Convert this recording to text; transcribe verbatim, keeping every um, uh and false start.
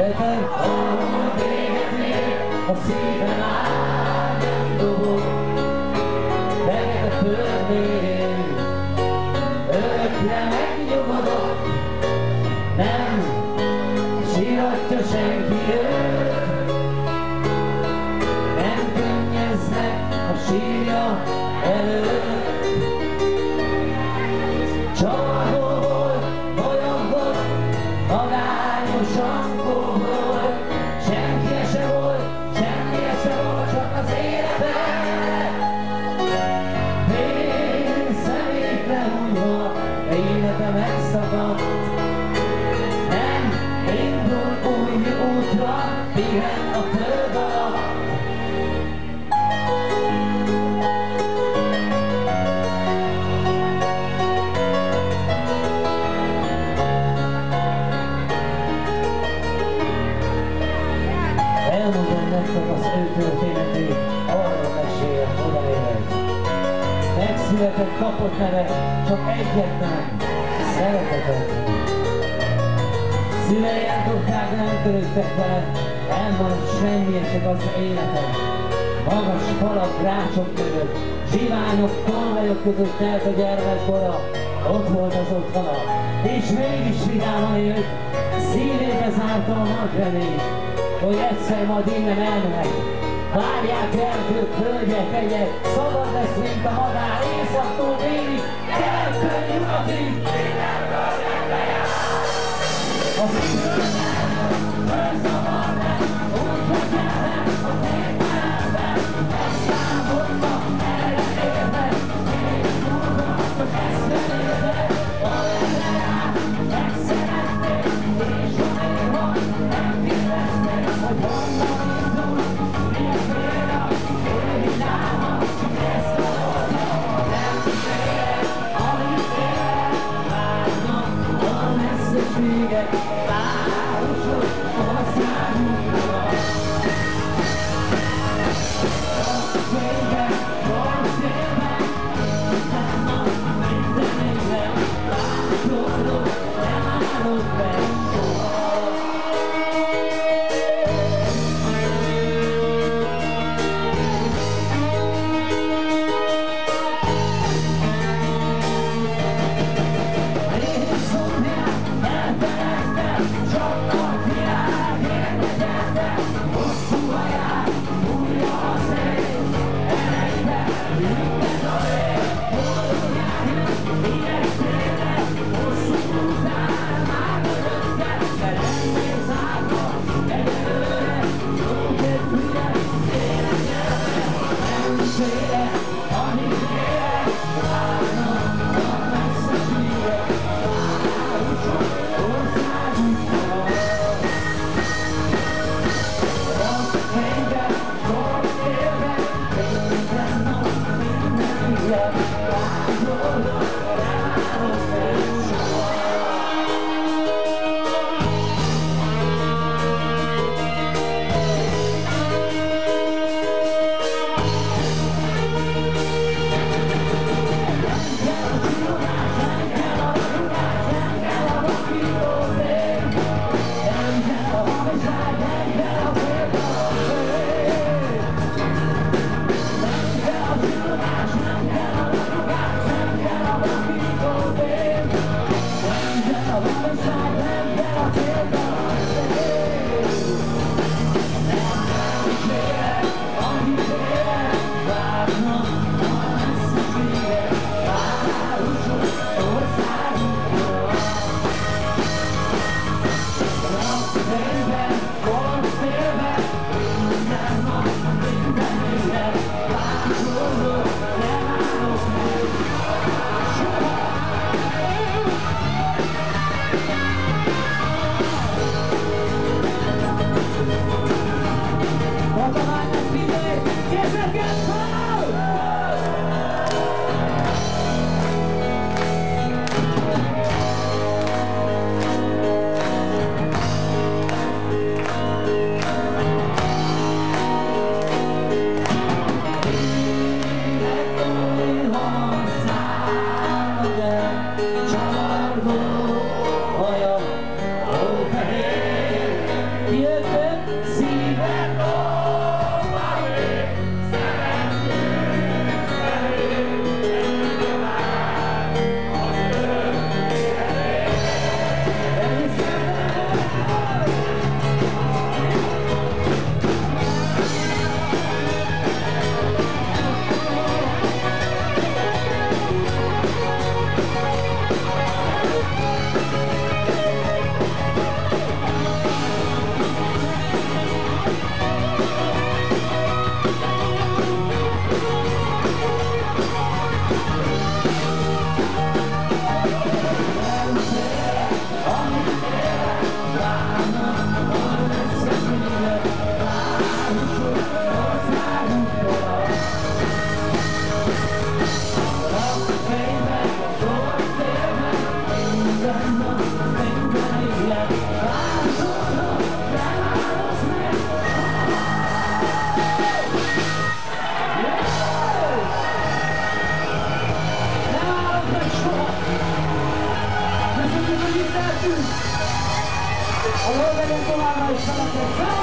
Szeretem, ahol téged még a szívem áll nem dobog. Neked a földnél örökre megnyugodok. Nem síratja senki őt, nem könnyeznek a sírja előtt. Családból volt, bolyogott, magányosan kóbolt. Senki se volt, semmi se volt, csak az élete. Én személyre hunyva, élete megszakadt. Nem indul új útra, pihen a föld alatt. Elmondom nektek az ő történetét, arra mesél, oda élt. Megszületett, kapott nevet, csak egyet nem, szeretetet. Szülei eldobták, nem törődtek vele, elmaradt semmi, csak az élete. Magas falak, rácsok mögött, zsiványok, tolvajok között telt a gyermekkora. Ott volt az otthona, és mégis vidáman élt. Szívébe zárta a nagy remény, hogy egyszer majd innen elmenek. Várják erdők, hölgyek, hegyek, szabad lesz, mint a madár, északtól délig, keleten nyugatig, mindenből rendbe jár. A szívőben, fölzavarnak, úgy vekelnek, a tényfelben, aztán mondta, ellenérnek, és múlva, hogy eszvelődnek, a legelát, megszerették, és néha nem kérdezték, hogy honnan indul, milyen félre, ő hidáma, csak ezt a dolgot, nem félre, amit félre, várnak, a messzességek, városok, országunkra. A fényben, van szélben, minden nap, minden évben, látszódok, nem állok be soha. szíved dobva még, szeretünk velünk, együtt már az örök életét. Ahol megyünk továbbra is veletek!